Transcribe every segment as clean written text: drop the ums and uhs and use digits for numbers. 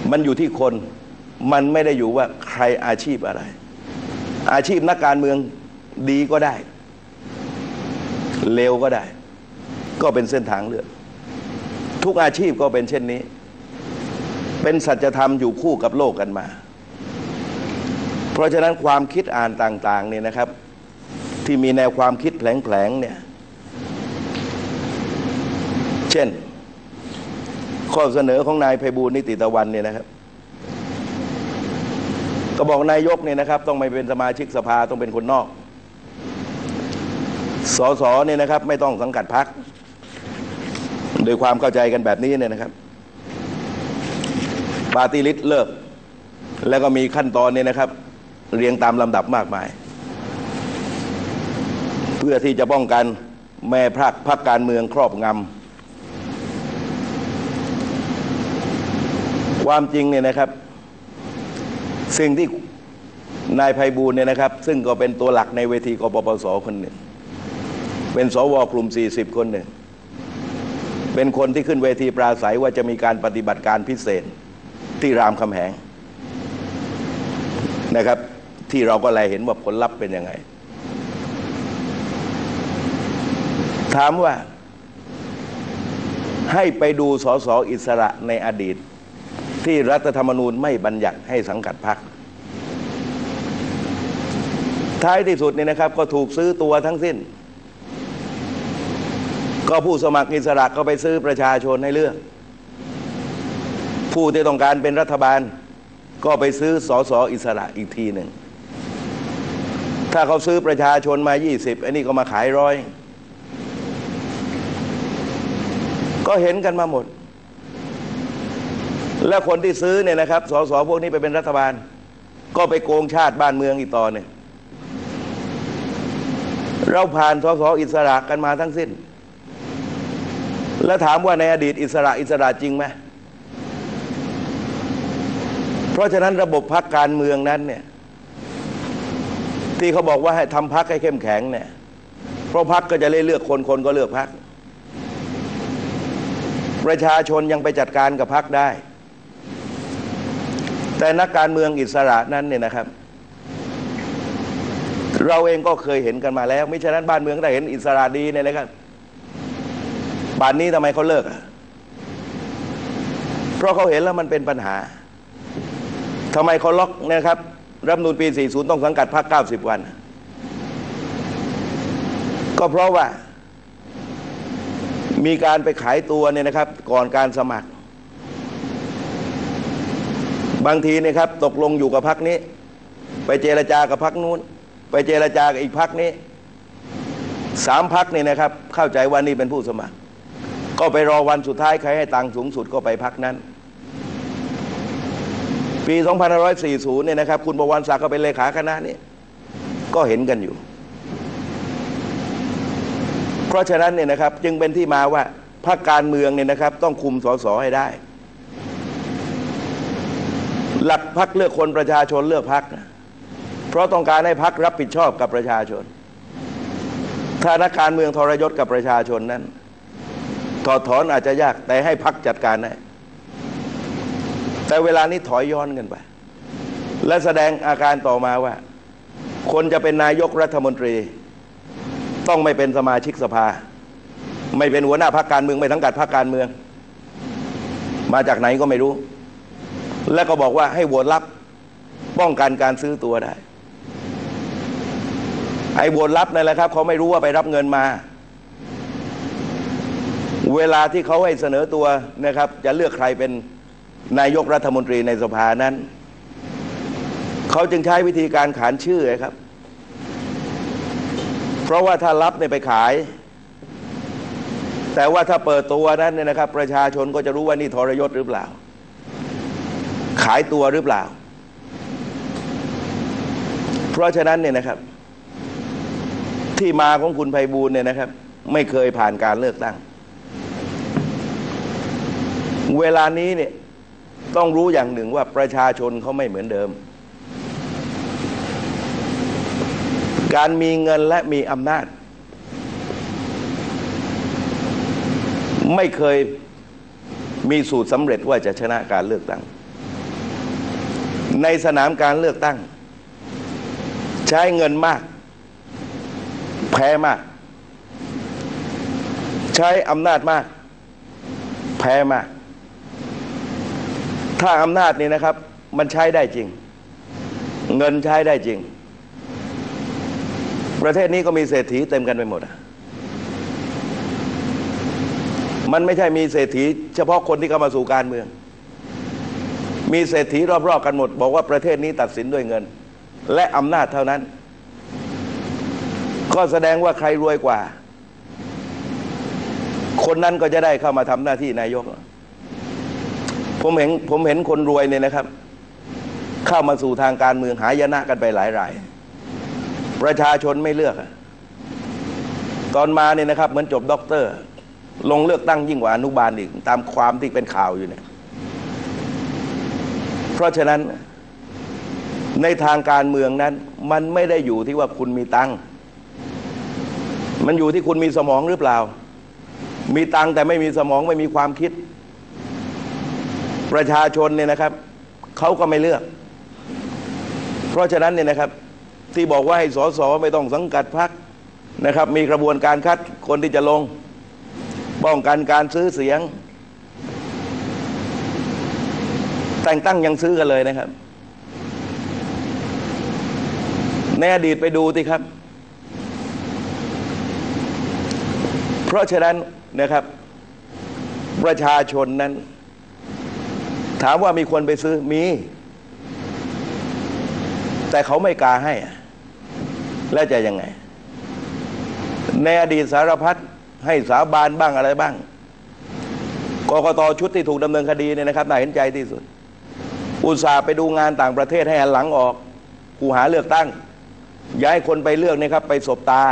มันอยู่ที่คนมันไม่ได้อยู่ว่าใครอาชีพอะไรอาชีพนักการเมืองดีก็ได้เลวก็ได้ก็เป็นเส้นทางเลือกทุกอาชีพก็เป็นเช่นนี้เป็นสัจธรรมอยู่คู่กับโลกกันมาเพราะฉะนั้นความคิดอ่านต่างๆเนี่ยนะครับที่มีแนวความคิดแผลงๆเนี่ยเช่นข้อเสนอของนายไพบูลย์นิติตะวันเนี่ยนะครับก็บอกนายกเนี่ยนะครับต้องไม่เป็นสมาชิกสภาต้องเป็นคนนอกสสเนี่ยนะครับไม่ต้องสังกัดพรรคโดยความเข้าใจกันแบบนี้เนี่ยนะครับปาร์ตี้ลิสต์เลิกแล้วก็มีขั้นตอนเนี่ยนะครับเรียงตามลำดับมากมายเพื่อที่จะป้องกันแม่พรรคการเมืองครอบงำความจริงเนี่ยนะครับสิ่งที่นายไพบูลย์เนี่ยนะครับซึ่งก็เป็นตัวหลักในเวทีกปปสคนหนึ่งเป็นสวกลุ่ม40คนหนึ่งเป็นคนที่ขึ้นเวทีปราศัยว่าจะมีการปฏิบัติการพิเศษที่รามคำแหงนะครับที่เราก็แลเห็นว่าผลลัพธ์เป็นยังไงถามว่าให้ไปดูสสอิสระในอดีตที่รัฐธรรมนูญไม่บัญญัติให้สังกัดพรรคท้ายที่สุดเนี่ยนะครับก็ถูกซื้อตัวทั้งสิ้นก็ผู้สมัครอิสระก็ไปซื้อประชาชนให้เลือกผู้ที่ต้องการเป็นรัฐบาลก็ไปซื้อสสอิสระอีกทีหนึ่งถ้าเขาซื้อประชาชนมา20อันนี้ก็มาขาย100ก็เห็นกันมาหมดและคนที่ซื้อเนี่ยนะครับสสพวกนี้ไปเป็นรัฐบาลก็ไปโกงชาติบ้านเมืองอีกต่อเนี่ยเราผ่านสสอิสระกันมาทั้งสิ้นแล้วถามว่าในอดีตอิสระจริงไหมเพราะฉะนั้นระบบพรรคการเมืองนั้นเนี่ยที่เขาบอกว่าให้ทำพรรคให้เข้มแข็งเนี่ยเพราะพรรคก็จะเลือกคนก็เลือกพรรคประชาชนยังไปจัดการกับพรรคได้แต่นักการเมืองอิสระนั้นเนี่ยนะครับเราเองก็เคยเห็นกันมาแล้วมิฉะนั้นบ้านเมืองได้เห็นอิสระดีเนี่ยนะครับป่านนี้ทำไมเขาเลิกเพราะเขาเห็นแล้วมันเป็นปัญหาทำไมเขาล็อกนะครับรัฐธรรมนูญปี40ต้องสังกัดพรรค90 วันก็เพราะว่ามีการไปขายตัวเนี่ยนะครับก่อนการสมัครบางทีเนี่ยครับตกลงอยู่กับพรรคนี้ไปเจรจากับพรรคนู้นไปเจรจากับอีกพรรคนี้3 พรรคเนี่ยนะครับเข้าใจว่านี่เป็นผู้สมัครก็ไปรอวันสุดท้ายใครให้ตังค์สูงสุดก็ไปพรรคนั้นปี2540เนี่ยนะครับคุณบวรศักดิ์ก็เป็นเลขาคณะนี่ก็เห็นกันอยู่เพราะฉะนั้นเนี่ยนะครับจึงเป็นที่มาว่าพรรคการเมืองเนี่ยนะครับต้องคุมสสให้ได้หลักพรรคเลือกคนประชาชนเลือกพรรคเพราะต้องการให้พรรครับผิดชอบกับประชาชนถ้านักการเมืองทรยศกับประชาชนนั้นถอดถอนอาจจะยากแต่ให้พรรคจัดการได้แต่เวลานี้ถอยย้อนกันไปและแสดงอาการต่อมาว่าคนจะเป็นนายกรัฐมนตรีต้องไม่เป็นสมาชิกสภาไม่เป็นหัวหน้าพรรคการเมืองไม่สังกัดพรรคการเมืองมาจากไหนก็ไม่รู้และก็บอกว่าให้โหวตลับป้องกันการซื้อตัวได้ไอ้โหวตลับนั่นแหละครับเขาไม่รู้ว่าไปรับเงินมาเวลาที่เขาให้เสนอตัวนะครับจะเลือกใครเป็นนายกรัฐมนตรีในสภานั้นเขาจึงใช้วิธีการขานชื่อครับเพราะว่าถ้ารับเนี่ยไปขายแต่ว่าถ้าเปิดตัวนั้นเนี่ยนะครับประชาชนก็จะรู้ว่านี่ทรยศหรือเปล่าขายตัวหรือเปล่าเพราะฉะนั้นเนี่ยนะครับที่มาของคุณไพบูลย์เนี่ยนะครับไม่เคยผ่านการเลือกตั้งเวลานี้เนี่ยต้องรู้อย่างหนึ่งว่าประชาชนเขาไม่เหมือนเดิมการมีเงินและมีอำนาจไม่เคยมีสูตรสำเร็จว่าจะชนะการเลือกตั้งในสนามการเลือกตั้งใช้เงินมากแพ้มากใช้อำนาจมากแพ้มากถ้าอำนาจนี่นะครับมันใช้ได้จริงเงินใช้ได้จริงประเทศนี้ก็มีเศรษฐีเต็มกันไปหมดมันไม่ใช่มีเศรษฐีเฉพาะคนที่เข้ามาสู่การเมืองมีเศรษฐีรอบๆกันหมดบอกว่าประเทศนี้ตัดสินด้วยเงินและอำนาจเท่านั้นก็แสดงว่าใครรวยกว่าคนนั้นก็จะได้เข้ามาทำหน้าที่นายกผมเห็นคนรวยเนี่ยนะครับเข้ามาสู่ทางการเมืองหายนะกันไปหลายรายประชาชนไม่เลือกตอนมาเนี่ยนะครับเหมือนจบด็อกเตอร์ลงเลือกตั้งยิ่งกว่าอนุบาลอีกตามความที่เป็นข่าวอยู่เนี่ยเพราะฉะนั้นในทางการเมืองนั้นมันไม่ได้อยู่ที่ว่าคุณมีตังค์มันอยู่ที่คุณมีสมองหรือเปล่ามีตังค์แต่ไม่มีสมองไม่มีความคิดประชาชนเนี่ยนะครับเขาก็ไม่เลือกเพราะฉะนั้นเนี่ยนะครับที่บอกว่าให้สสไม่ต้องสังกัดพรรคนะครับมีกระบวนการคัดคนที่จะลงป้องกันการซื้อเสียงแต่งตั้งยังซื้อกันเลยนะครับในอดีตไปดูสิครับเพราะฉะนั้นนะครับประชาชนนั้นถามว่ามีคนไปซื้อมีแต่เขาไม่กล้าให้แล้วจะยังไงในอดีตสารพัดให้สาบานบ้างอะไรบ้างกกต.ชุดที่ถูกดำเนินคดีเนี่ยนะครับน่าเห็นใจที่สุดอุตส่าห์ไปดูงานต่างประเทศให้หันหลังออกกูหาเลือกตั้งย้ายคนไปเลือกนะครับไปสบตา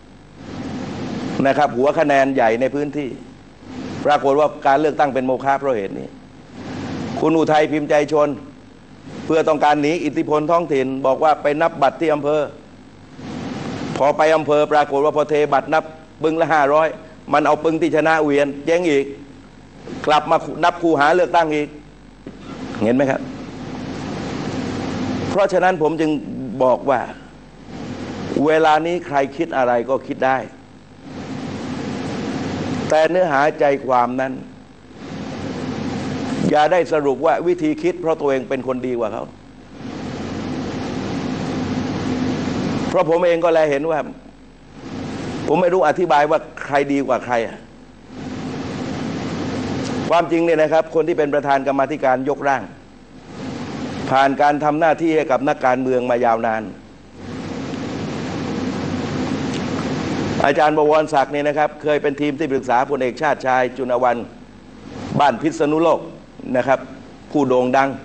นะครับหัวคะแนนใหญ่ในพื้นที่ปรากฏว่าการเลือกตั้งเป็นโมฆะเพราะเหตุนี้คุณอุทัยพิมพ์ใจชนเพื่อต้องการหนีอิทธิพลท้องถิ่นบอกว่าไปนับบัตรที่อำเภอพอไปอำเภอปรากฏว่าพอเทบัตรนับปึงละ500มันเอาปึงที่ชนะเวียนแจ้งอีกกลับมานับคูหาเลือกตั้งอีกเห็นไหมครับเพราะฉะนั้นผมจึงบอกว่าเวลานี้ใครคิดอะไรก็คิดได้แต่เนื้อหาใจความนั้นอย่าได้สรุปว่าวิธีคิดเพราะตัวเองเป็นคนดีกว่าเขาเพราะผมเองก็แลเห็นว่าผมไม่รู้อธิบายว่าใครดีกว่าใครความจริงเนี่ยนะครับคนที่เป็นประธานกรรมาธิการยกร่างผ่านการทำหน้าที่ให้กับนักการเมืองมายาวนานอาจารย์บวรศักดิ์เนี่ยนะครับเคยเป็นทีมที่ปรึกษาพลเอกชาติชายจุณวันบ้านพิษณุโลกนะครับผู้โด่งดัง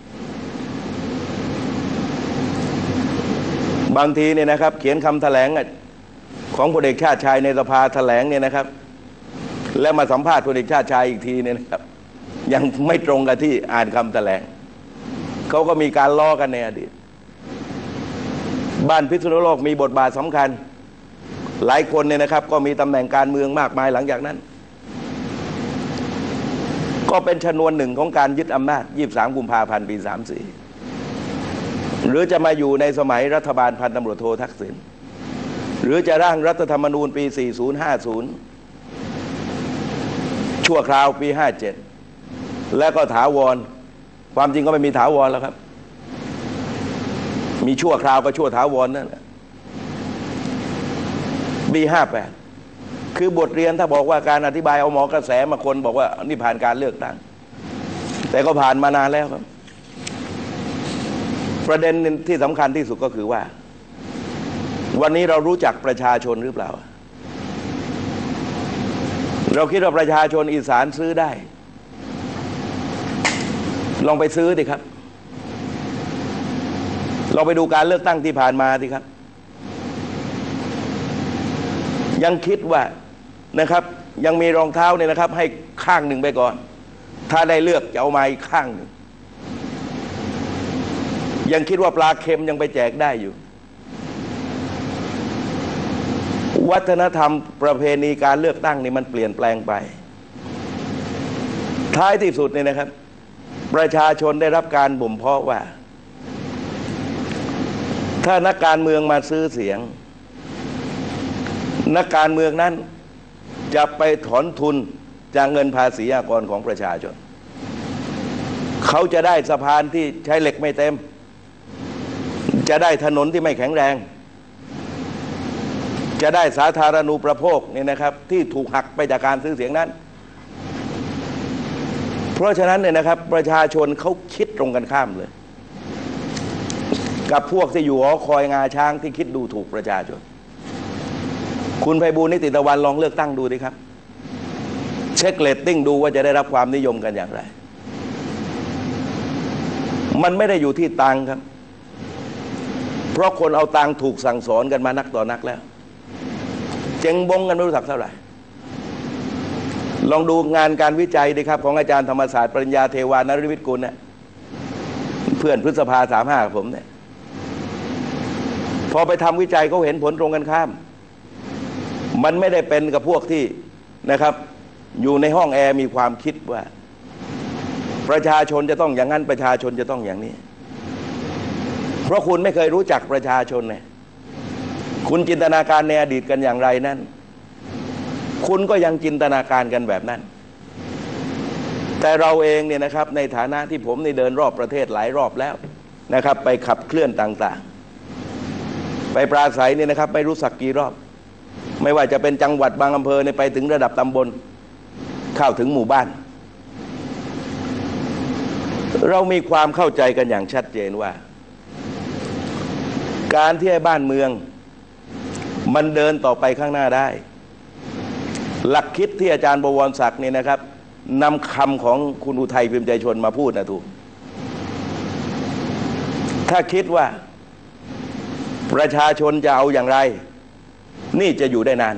บางทีเนี่ยนะครับเขียนคำแถลงของพลเอกชาติชายในสภาแถลงเนี่ยนะครับแล้วมาสัมภาษณ์พลเอกชาติชายอีกทีเนี่ยนะครับยังไม่ตรงกับที่อ่านคำแถลงเขาก็มีการล้อกันในอดีตบ้านพิษณุโลกมีบทบาทสำคัญหลายคนเนี่ยนะครับก็มีตำแหน่งการเมืองมากมายหลังจากนั้นก็เป็นชนวนหนึ่งของการยึดอำนาจ23 กุมภาพันธ์ ปี 34หรือจะมาอยู่ในสมัยรัฐบาลพันตำรวจโททักษิณหรือจะร่างรัฐธรรมนูญปี 40-50ชั่วคราวปี 57และก็ถาวรความจริงก็ไม่มีถาวรแล้วครับมีชั่วคราวก็ชั่วถาวรนั่นแหละปี 58คือบทเรียนถ้าบอกว่าการอธิบายเอาหมอกระแสมาคนบอกว่านี่ผ่านการเลือกตั้งแต่ก็ผ่านมานานแล้วครับประเด็นที่สำคัญที่สุดก็คือว่าวันนี้เรารู้จักประชาชนหรือเปล่าเราคิดว่าประชาชนอีสานซื้อได้ลองไปซื้อดิครับลองไปดูการเลือกตั้งที่ผ่านมาดิครับยังคิดว่านะครับยังมีรองเท้าเนี่ยนะครับให้ข้างหนึ่งไปก่อนถ้าได้เลือกจะเอามาอีกข้างหนึ่งยังคิดว่าปลาเค็มยังไปแจกได้อยู่วัฒนธรรมประเพณีการเลือกตั้งนี่มันเปลี่ยนแปลงไปท้ายที่สุดเนี่ยนะครับประชาชนได้รับการบ่มเพาะว่าถ้านักการเมืองมาซื้อเสียงนักการเมืองนั้นจะไปถอนทุนจากเงินภาษีอากรของประชาชนเขาจะได้สะพานที่ใช้เหล็กไม่เต็มจะได้ถนนที่ไม่แข็งแรงจะได้สาธารณูปโภคเนี่ยนะครับที่ถูกหักไปจากการซื้อเสียงนั้นเพราะฉะนั้นเนี่ยนะครับประชาชนเขาคิดตรงกันข้ามเลยกับพวกที่อยู่หอคอยงาช้างที่คิดดูถูกประชาชนคุณไพบูลย์นิติตะวันลองเลือกตั้งดูดิครับเช็คเรตติ้งดูว่าจะได้รับความนิยมกันอย่างไรมันไม่ได้อยู่ที่ตังค์ครับเพราะคนเอาตังค์ถูกสั่งสอนกันมานักต่อนักแล้วเจ๊งบงกันไม่รู้สักเท่าไหร่ลองดูงานการวิจัยดิครับของอาจารย์ธรรมศาสตร์ปริญญาเทวานฤวิทย์กุลเนี่ยเพื่อนพฤษภา35กับผมเนี่ยพอไปทำวิจัยเขาเห็นผลตรงกันข้ามมันไม่ได้เป็นกับพวกที่นะครับอยู่ในห้องแอร์มีความคิดว่าประชาชนจะต้องอย่างนั้นประชาชนจะต้องอย่างนี้เพราะคุณไม่เคยรู้จักประชาชนเนี่ยคุณจินตนาการในอดีตกันอย่างไรนั้นคุณก็ยังจินตนาการกันแบบนั้นแต่เราเองเนี่ยนะครับในฐานะที่ผมได้เดินรอบประเทศหลายรอบแล้วนะครับไปขับเคลื่อนต่างๆไปปราศัยเนี่ยนะครับไม่รู้สักกี่รอบไม่ว่าจะเป็นจังหวัดบางอำเภอเนี่ยไปถึงระดับตำบลเข้าถึงหมู่บ้านเรามีความเข้าใจกันอย่างชัดเจนว่าการที่ให้บ้านเมืองมันเดินต่อไปข้างหน้าได้หลักคิดที่อาจารย์บวรศักดิ์เนี่ยนะครับนำคำของคุณอุทัยพิมพ์ใจชนมาพูดนะถูกถ้าคิดว่าประชาชนจะเอาอย่างไรนี่จะอยู่ได้นาน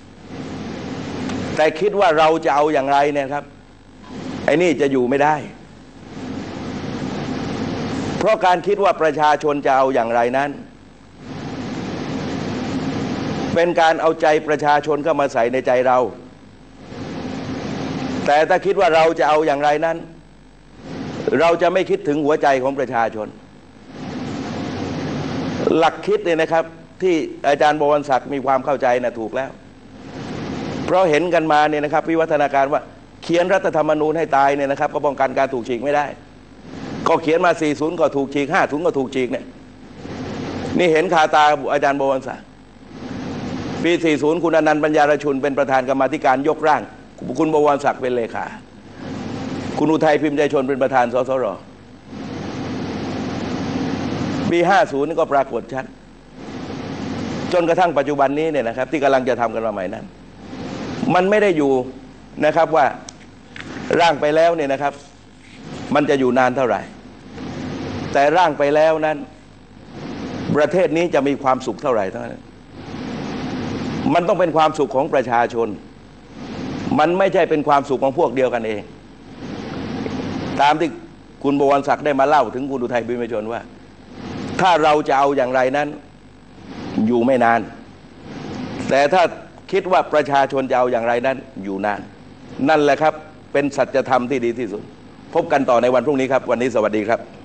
แต่คิดว่าเราจะเอาอย่างไรเนี่ยครับไอ้นี่จะอยู่ไม่ได้เพราะการคิดว่าประชาชนจะเอาอย่างไรนั้นเป็นการเอาใจประชาชนเข้ามาใส่ในใจเราแต่ถ้าคิดว่าเราจะเอาอย่างไรนั้นเราจะไม่คิดถึงหัวใจของประชาชนหลักคิดเนี่ยนะครับที่อาจารย์บวรศักดิ์มีความเข้าใจนะถูกแล้วเพราะเห็นกันมาเนี่ยนะครับวิวัฒนาการว่าเขียนรัฐธรรมนูญให้ตายเนี่ยนะครับก็ป้องกันการถูกฉีกไม่ได้ก็เขียนมา40ก็ถูกฉีก50ก็ถูกฉีกเนี่ยนี่เห็นคาตาอาจารย์บวรศักดิ์ปี40คุณอนันต์ปัญญารชุนเป็นประธานกรรมาธิการยกร่างคุณบวรศักดิ์เป็นเลขาคุณอุทัยพิมพ์ใจชนเป็นประธานสสรปี50นี่ก็ปรากฏชัดจนกระทั่งปัจจุบันนี้เนี่ยนะครับที่กำลังจะทำกันมาใหม่นั้นมันไม่ได้อยู่นะครับว่าร่างไปแล้วเนี่ยนะครับมันจะอยู่นานเท่าไหร่แต่ร่างไปแล้วนั้นประเทศนี้จะมีความสุขเท่าไหร่เท่านั้นมันต้องเป็นความสุขของประชาชนมันไม่ใช่เป็นความสุขของพวกเดียวกันเองตามที่คุณบวรศักดิ์ได้มาเล่าถึงคุณอุทัยพิมพ์ใจชนว่าถ้าเราจะเอาอย่างไรนั้นอยู่ไม่นานแต่ถ้าคิดว่าประชาชนจะเอาอย่างไรนั้นอยู่นานนั่นแหละครับเป็นสัจธรรมที่ดีที่สุดพบกันต่อในวันพรุ่งนี้ครับวันนี้สวัสดีครับ